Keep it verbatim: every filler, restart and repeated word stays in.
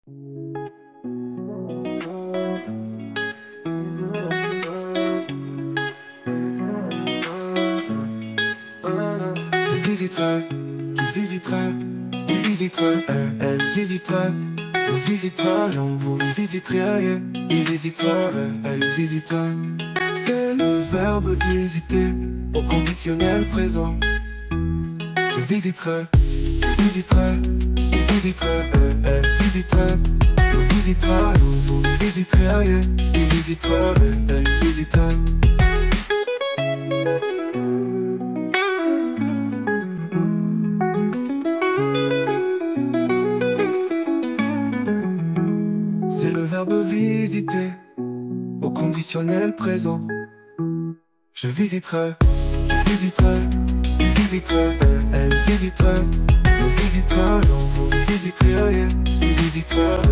Je visiterai, tu visiterais, il visiterait, elle, elle visiterait, nous visiterions, vous visiteriez, il visiterait, elle visiterait. C'est le verbe visiter au conditionnel présent. Je visiterai, tu visiterais, il visiterait, elle, elle visiterait, nous visiterions, vous visiteriez, il visiterait, elle visiterait. C'est le verbe visiter au conditionnel présent. Je visiterai, tu visiterais, il visiterait, elle, elle visiterait, nous visiterions, vous visiteriez, il visiterait.